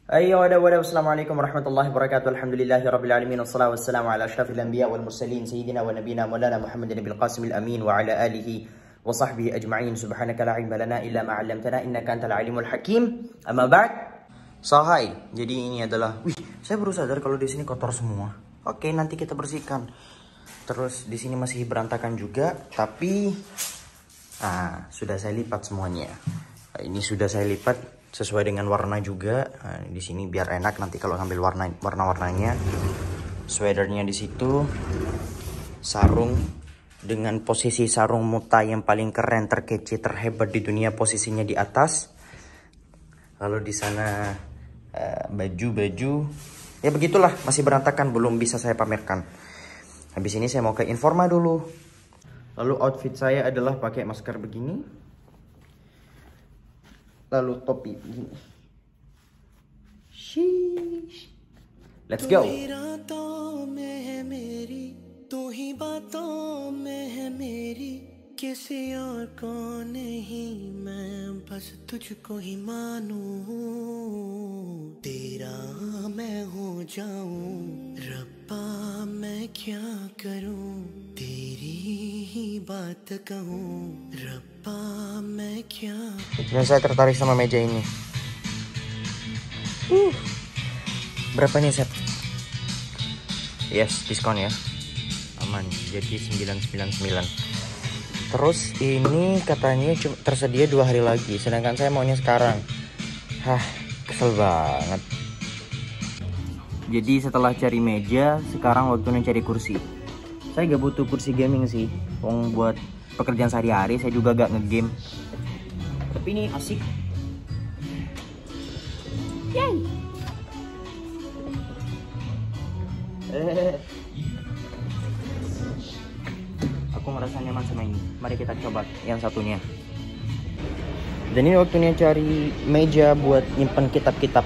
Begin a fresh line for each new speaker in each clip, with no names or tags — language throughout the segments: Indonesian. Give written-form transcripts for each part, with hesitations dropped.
Ayo, assalamualaikum warahmatullahi wabarakatuh. Alhamdulillahi rabbil alamin. Wassalatu wassalamu ala asyrafil anbiya wal mursalin sayyidina wa nabiyina maulana Muhammadin bil qasimil amin wa ala alihi wa sahbihi ajma'in. Subhanaka la ilma lana illa ma 'allamtana innaka antal alimul hakim. Amma ba'd. So hi. Jadi ini adalah saya baru sadar kalau di sini kotor semua. Oke, nanti kita bersihkan. Terus di sini masih berantakan juga, tapi sudah saya lipat semuanya. Ini sudah saya lipat sesuai dengan warna juga. Di sini biar enak nanti kalau ngambil warna-warnanya. Sweaternya di situ, sarung dengan posisi sarung muta yang paling keren, terkece, terhebat di dunia, posisinya di atas. Lalu di sana baju-baju, ya begitulah, masih berantakan, belum bisa saya pamerkan. Habis ini saya mau ke Informa dulu. Lalu outfit saya adalah pakai masker begini. Lalu topi begini. Sheesh. Let's go. किसी और को नहीं मैं बस तुझको ही मानूं तेरा मैं हो जाऊं रब्बा मैं क्या करूं तेरी ही बात कहूं रब्बा मैं क्या. Dan saya tertarik sama meja ini. Berapa nih set? Yes, diskon ya. Aman. Jadi 999. Terus ini katanya cuma tersedia 2 hari lagi, sedangkan saya maunya sekarang. Kesel banget. Jadi setelah cari meja, sekarang waktunya cari kursi. Saya gak butuh kursi gaming sih, buat pekerjaan sehari-hari saya juga gak ngegame. Tapi ini asik. Yay. Aku ngerasa nyaman sama ini. Mari kita coba yang satunya. Dan ini waktunya cari meja buat nyimpen kitab-kitab.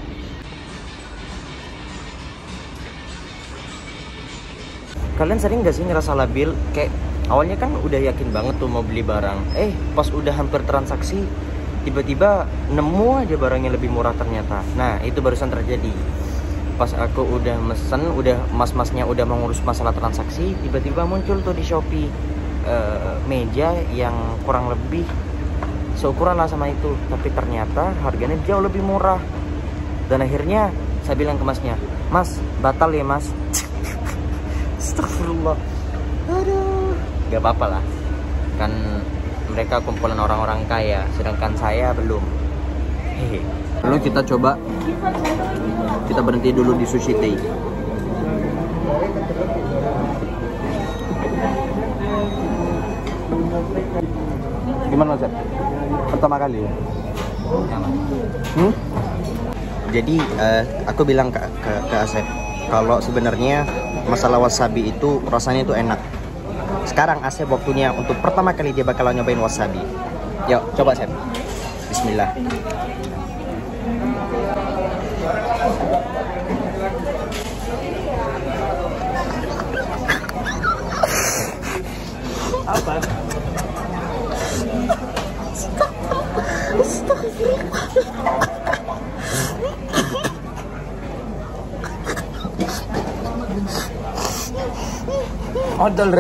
Kalian sering gak sih ngerasa labil? Kayak awalnya kan udah yakin banget tuh mau beli barang. Pas udah hampir transaksi, tiba-tiba nemu aja barang yang lebih murah ternyata. Nah, itu barusan terjadi. Pas aku udah mesen, udah mas-masnya udah mengurus masalah transaksi, tiba-tiba muncul tuh di Shopee meja yang kurang lebih seukuran lah sama itu, tapi ternyata harganya jauh lebih murah. Dan akhirnya saya bilang ke masnya, "Mas, batal ya mas." Astagfirullah. Aduh, gak apa-apa lah, kan mereka kumpulan orang-orang kaya, sedangkan saya belum. Lalu kita coba, kita berhenti dulu di Sushi Tei. Gimana Zep? Pertama kali ya? Jadi aku bilang ke Asep kalau sebenarnya masalah wasabi itu rasanya itu enak. Sekarang Asep waktunya untuk pertama kali dia bakal nyobain wasabi. Yuk coba Asep. Bismillah. Apa? Odol.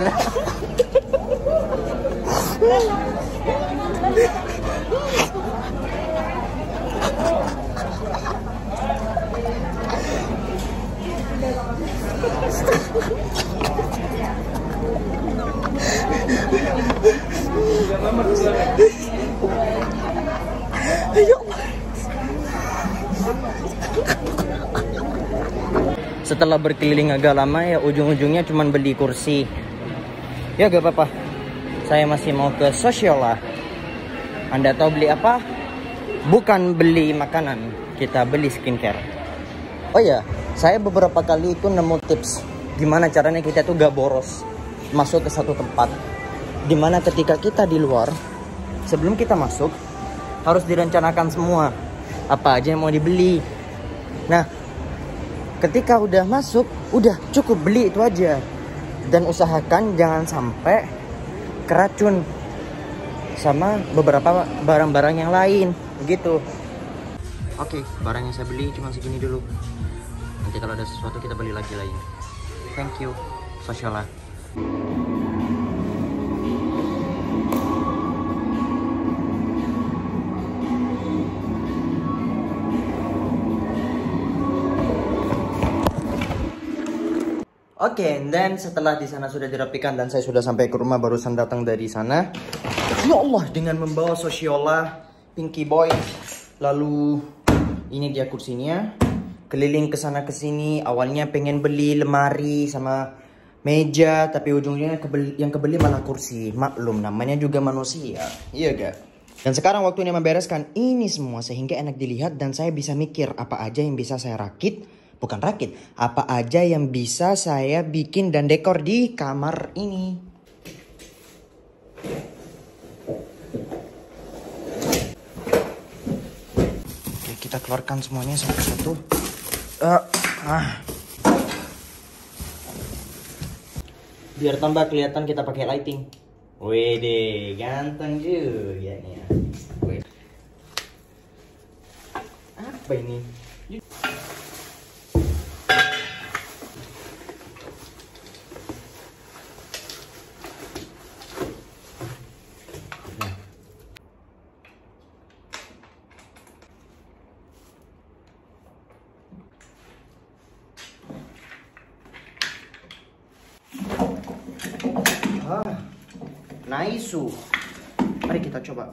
Setelah berkeliling agak lama ya, ujung-ujungnya cuman beli kursi. Ya gak apa-apa, saya masih mau ke Sociolla. Anda tahu beli apa? Bukan beli makanan, kita beli skincare. Oh ya, saya beberapa kali itu nemu tips gimana caranya kita tuh gak boros masuk ke satu tempat, dimana ketika kita di luar, sebelum kita masuk harus direncanakan semua apa aja yang mau dibeli. Nah, ketika udah masuk, udah cukup beli itu aja. Dan usahakan jangan sampai keracun sama beberapa barang-barang yang lain, begitu. Oke, barang yang saya beli cuma segini dulu. Nanti kalau ada sesuatu kita beli lagi lain. Thank you, Sosyola. Oke, dan setelah di sana sudah dirapikan dan saya sudah sampai ke rumah, barusan datang dari sana. Ya Allah, dengan membawa Sosyola, Pinky Boy, lalu ini dia kursinya. Keliling ke sana ke sini. Awalnya pengen beli lemari sama meja, tapi ujungnya yang kebeli malah kursi. Maklum, namanya juga manusia. Iya gak? Dan sekarang waktunya membereskan ini semua sehingga enak dilihat dan saya bisa mikir apa aja yang bisa saya rakit. Bukan rakit, apa aja yang bisa saya bikin dan dekor di kamar ini. Oke, kita keluarkan semuanya satu-satu. Biar tambah kelihatan kita pakai lighting. Wede, ganteng juga nih ya. Apa ini? Nice. Mari kita coba.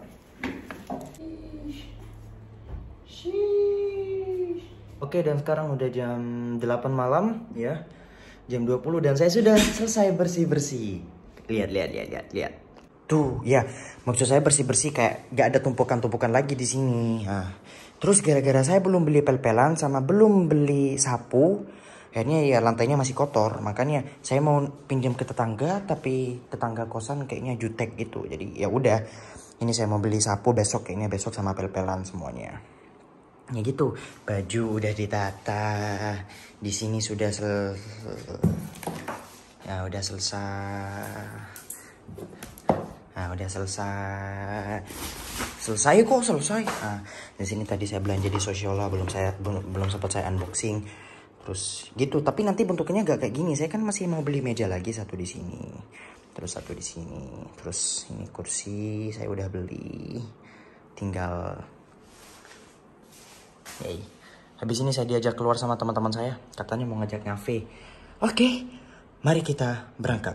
Oke, dan sekarang udah jam 8 malam ya. Jam 20 dan saya sudah selesai bersih-bersih. Lihat. Tuh, ya. Maksud saya bersih-bersih kayak gak ada tumpukan-tumpukan lagi di sini. Nah, terus gara-gara saya belum beli pel-pelan sama belum beli sapu, akhirnya ya lantainya masih kotor. Makanya saya mau pinjam ke tetangga, tapi tetangga kosan kayaknya jutek gitu. Jadi ya udah, ini saya mau beli sapu besok, kayaknya besok sama pel-pelan semuanya. Ya gitu, baju udah ditata. Di sini sudah udah selesai. Nah, udah selesai. Selesai. Nah, di sini tadi saya belanja di Sosyola, belum sempat saya unboxing. Terus gitu, tapi nanti bentuknya gak kayak gini. Saya kan masih mau beli meja lagi, satu di sini, terus satu di sini, terus ini kursi saya udah beli, tinggal. Habis ini saya diajak keluar sama teman-teman saya, katanya mau ngajak ngafe. Oke, mari kita berangkat.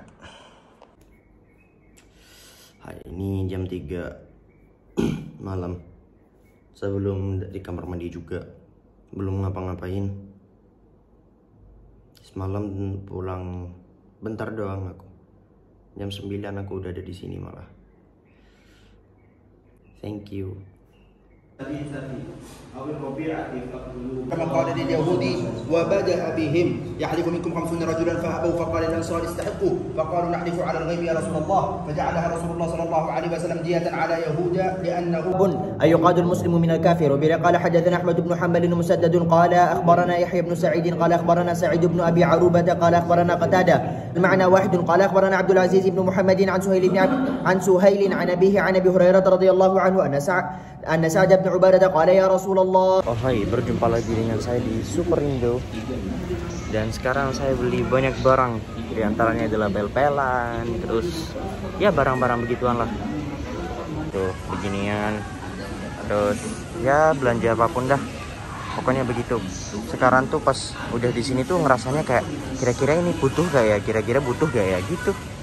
Hari ini jam 3 malam. Saya belum di kamar mandi juga, belum ngapa-ngapain. Semalam pulang bentar doang aku. Jam 9 aku udah ada di sini malah. Thank you.
كما قال لليهود وبدأ بهم يحلف منكم 50 رجلا فأبوا فقال الأنصار استحقوا فقالوا نحلف على الغيب يا رسول الله فجعلها رسول الله صلى الله عليه وسلم دية على يهود لأنه
أي يقاد المسلم من الكافر. وبلا قال حدثنا أحمد بن حنبل مسدد قال أخبرنا يحيى بن سعيد قال أخبرنا سعيد بن أبي عروبة قال أخبرنا قتادة المعنى واحد قال أخبرنا عبد العزيز بن محمد عن سهيل عن أبيه عن أبي هريرة رضي الله عنه أن سعد بن عبادة قال يا رسول الله. Oh hai, berjumpa lagi dengan saya di Superindo. Dan sekarang saya beli banyak barang. Di antaranya adalah pel-pelan, terus ya barang-barang begituan lah. Tuh, beginian. Terus ya belanja apapun dah. Pokoknya begitu. Sekarang tuh pas udah di sini tuh ngerasanya kayak kira-kira ini butuh gak ya? Kira-kira butuh gak ya? Gitu.